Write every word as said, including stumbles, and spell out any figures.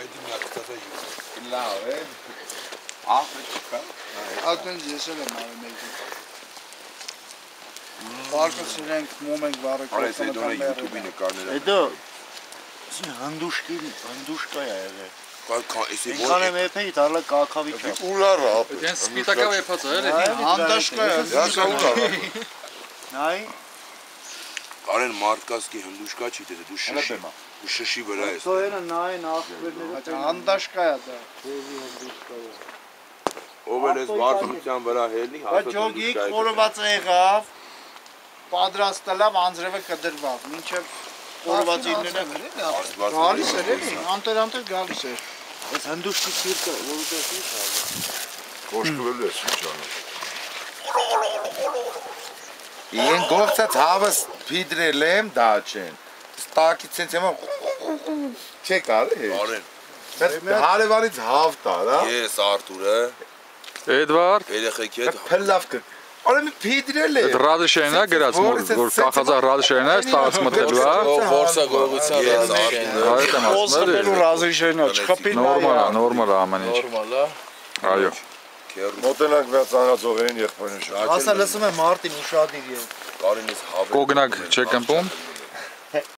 Այդի մի հատ կտա յուղ։ Լավ է։ Ահա չկա։ Ատեն ես էլ եմ արել մեկը։ Բարկը սրենք մոմ ենք վարը Արես այդ օրը YouTube-ի նկարները։ Հետո հանդուշկի հանդուշկա է եղել։ Կա էսի Ինքան եմ եփեի դարլա կակավի չափ։ Ուլարա։ Դեն սպիտակավ եփած է, էլի։ Հանդաշկա է։ Դաշա ուլարա։ Նայ Արեն մարդկասկի հնդուշկա չի դե դու շշի։ Դու շշի վրա ես։ Սոյենը նայն ախպերները հանդաշկա է դա։ Ով էլ էս վարդության վրա հելնի, Բայց ջոգիկ խորովածը եղավ, պատրաստելավ անձրևը կդրվավ, մինչև խորովածի ինները գալիս էր էլի, անտեր-անտեր գալիս էր։ Այս հնդուշկի սիրտը, որովհետև ինչ ալը։ Կոշկվելու ես ինչ անում։ Իեն գողցած հավս փիդրել եմ դա չեն։ Ստակից ցենց եմ չեք արել։ Արեն։ Հարևանից հավ տար, հա։ Ես Արտուրը, Էդվարդ, երեխեքի հետ Փլավ կը։ Օրը մի փիդրել է։ այդ Ռադիշենն է գրած, որ կախածա Ռադիշենն է, ստաց մտելու է։ Որսա գողության ես Արտուրը։ Այդ եմ ասում, Խոսելու ռազրիշենա, չխփի նորմալ է, նորմալ է ամեն ինչ։ Նորմալ է։ Այո։ Մոտենանք վերածանածողերին եղբայրին շա։ Հասա լսում եմ Մարտին ուշադիր է։ Կարինից հավը։ Կոգնակ չեք ըմպում։